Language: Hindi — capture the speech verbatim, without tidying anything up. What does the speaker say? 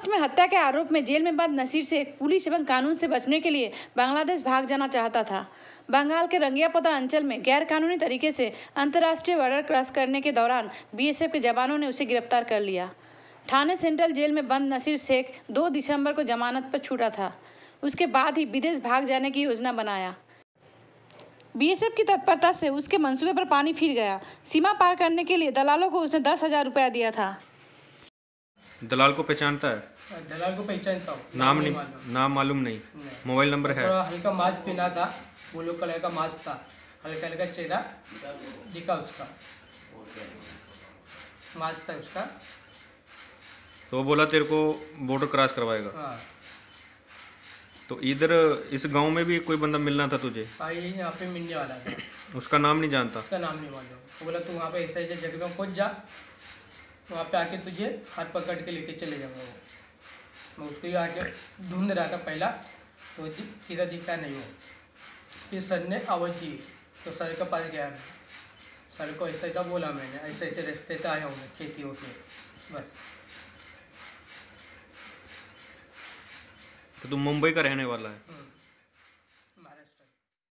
महाराष्ट्र में हत्या के आरोप में जेल में बंद नसीर शेख पुलिस एवं कानून से बचने के लिए बांग्लादेश भाग जाना चाहता था। बंगाल के रंगियापता अंचल में गैरकानूनी तरीके से अंतर्राष्ट्रीय बॉर्डर क्रॉस करने के दौरान बीएसएफ के जवानों ने उसे गिरफ्तार कर लिया। ठाणे सेंट्रल जेल में बंद नसीर शेख दो दिसंबर को जमानत पर छूटा था। उसके बाद ही विदेश भाग जाने की योजना बनाया। बीएसएफ की तत्परता से उसके मंसूबे पर पानी फिर गया। सीमा पार करने के लिए दलालों को उसने दस हजार रुपया दिया था। दलाल को पहचानता है? दलाल को पहचानता हूँ। नाम नहीं, नाम मालूम नहीं, नहीं। मोबाइल नंबर है? थोड़ा हल्का मास्क पहना था, ब्लू कलर का मास्क था, हल्का हल्का चेहरा दिखा उसका, मास्क था उसका। तो वो बोला तेरे को बॉर्डर क्रॉस करवाएगा। हाँ। तो इधर इस गांव में भी कोई बंदा मिलना था तुझे? भाई यहाँ पे मिलने वाला था। उसका नाम नहीं जानता? उसका नाम नहीं मालूम। वो बोला तू वहाँ पे ऐसा ऐसा जगह में पहुँच जा, वहाँ पे आके तुझे हाथ पकड़ के लेके चले जाऊँगा। वो मैं उसको ही आके ढूंढ रहा था पहला, तो किधर दिखता नहीं वो। फिर सर ने आवाज़ दी तो सर के पास गया मैं। सर को ऐसा ऐसा बोला मैंने, ऐसे ऐसे रास्ते से आया हूँ मैं खेती होके, बस। तो तुम मुंबई का रहने वाला है?